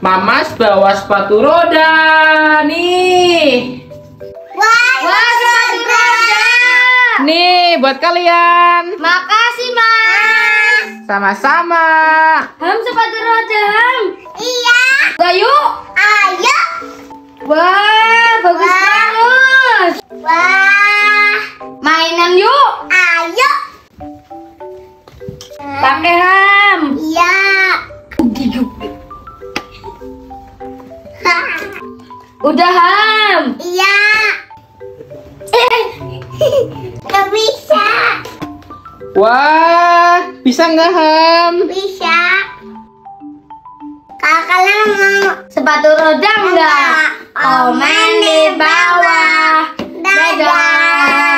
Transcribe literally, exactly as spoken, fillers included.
Mamas bawa sepatu roda nih. Wah, Wah sepatu roda. Nih buat kalian. Makasih, Mas. Sama-sama. Ham sepatu roda, Ham. Iya. Ayo. Ayo. Wah, bagus Wah. banget. Wah. Mainan yuk. Ayo. Pakai Ham. Iya. Udah Ham. Iya. Gak bisa. Wah, bisa nggak Ham? Bisa. Kalau kalian mau sepatu roda enggak? Komen di bawah. Dadah.